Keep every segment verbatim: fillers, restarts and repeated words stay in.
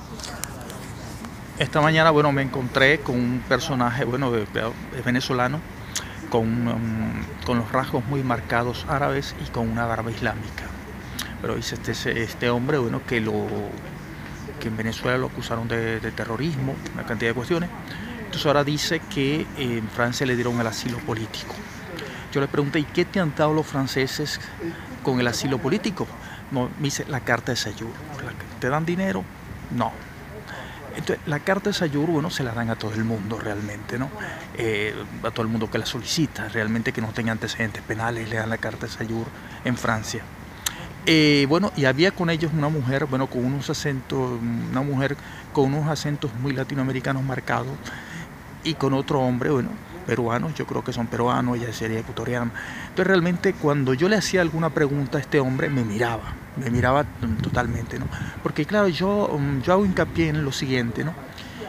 Esta mañana, bueno, me encontré con un personaje, bueno, de- de- es venezolano, con, um, con los rasgos muy marcados árabes y con una barba islámica. Pero dice este, este hombre, bueno, que lo que en Venezuela lo acusaron de, de terrorismo, una cantidad de cuestiones. Entonces ahora dice que en Francia le dieron el asilo político. Yo le pregunté, ¿y qué te han dado los franceses con el asilo político? No, me dice, la carta de Sayur. ¿Te dan dinero? No. Entonces, la carta de Sayur, bueno, se la dan a todo el mundo realmente, ¿no? Eh, a todo el mundo que la solicita, realmente que no tenga antecedentes penales, le dan la carta de Sayur en Francia. Eh, bueno, y había con ellos una mujer, bueno, con unos acentos, una mujer con unos acentos muy latinoamericanos marcados, y con otro hombre, bueno, peruanos, yo creo que son peruanos, ella sería ecuatoriana. Entonces realmente cuando yo le hacía alguna pregunta a este hombre, me miraba, me miraba totalmente, ¿no? Porque claro, yo, yo hago hincapié en lo siguiente, ¿no?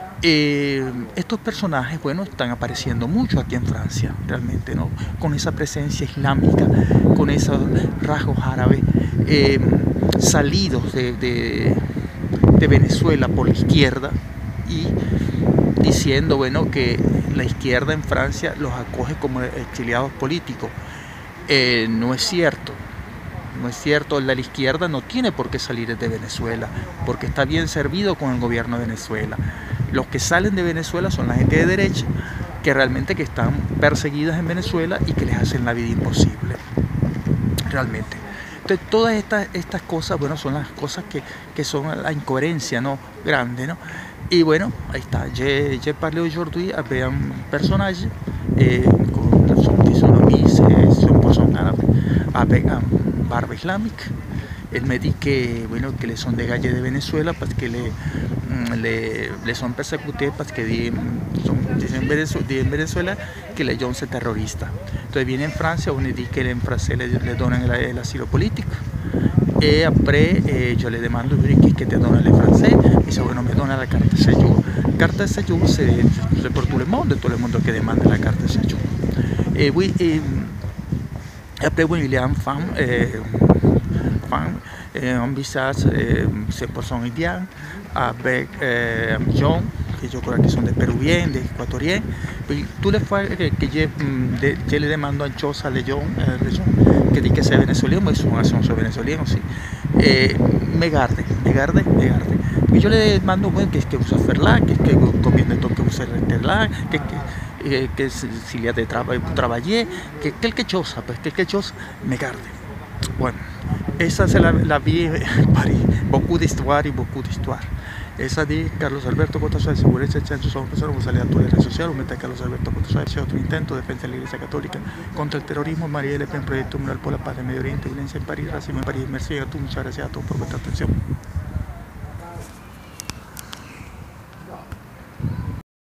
Eh, estos personajes, bueno, están apareciendo mucho aquí en Francia, realmente, ¿no? Con esa presencia islámica, con esos rasgos árabes, eh, salidos de, de, de Venezuela por la izquierda y diciendo, bueno, que la izquierda en Francia los acoge como exiliados políticos. Eh, no es cierto, no es cierto, la izquierda no tiene por qué salir de Venezuela, porque está bien servido con el gobierno de Venezuela. Los que salen de Venezuela son la gente de derecha, que realmente que están perseguidas en Venezuela y que les hacen la vida imposible, realmente. Entonces, todas estas, estas cosas, bueno, son las cosas que, que son la incoherencia, ¿no? Grande, ¿no? Et bueno, ahí está. J'ai, j'ai parlé aujourd'hui avec un personnage, et son physionomie, c'est cent pour cent árabe, avec un barbe islamique. Él me dit que, bueno, que le son de galle de Venezuela, parce que le, le, le son persecutés, parce que dicen en Venezuela que les son terroristas. Entonces viene en Francia, on dit que en Francia le, le donan el, el asilo político. Et après, eh, je lui demande qu'est-ce que te donne les Français. Il dit, bueno, me donne la carte de séjour. La carte de séjour, c'est pour tout le monde, tout le monde qui demande la carte de séjour. Et oui, et, après, oui, il y a une femme, eh, femme eh, un visage eh, cent pour cent indien, avec eh, un jeune, que yo creo que son de peruviens, de ecuatoriens. Puis, tous les fois que, que je, de, je le demande une chose à les gens, euh, les gens que disent que c'est vénézuélien, mais souvent sont vénézuéliens aussi. Eh, me garde, me garde, me garde. Y yo le mando, bueno, que, que usa Ferlat, que, que conviene todo que use Renterlat, que, que, eh, que si le ha de tra trabajé, que quelque chose, pues, quelque chose, me garde. Bueno, esa c'est la, la vie en Paris, beaucoup d'histoire et beaucoup d'histoire. Esa di Carlos Alberto Cotasoy, sicurezza e censo sono persone con salire a tutte le reti sociali, un Carlos Alberto Cotasoy, c'è otro intento, defensa de la Iglesia Católica contra el terrorismo, María Le Pen, proyecto mundial por la paz en Medio Oriente, violencia en París, racismo en París, merci a todos, muchas gracias a todos por vuestra atención.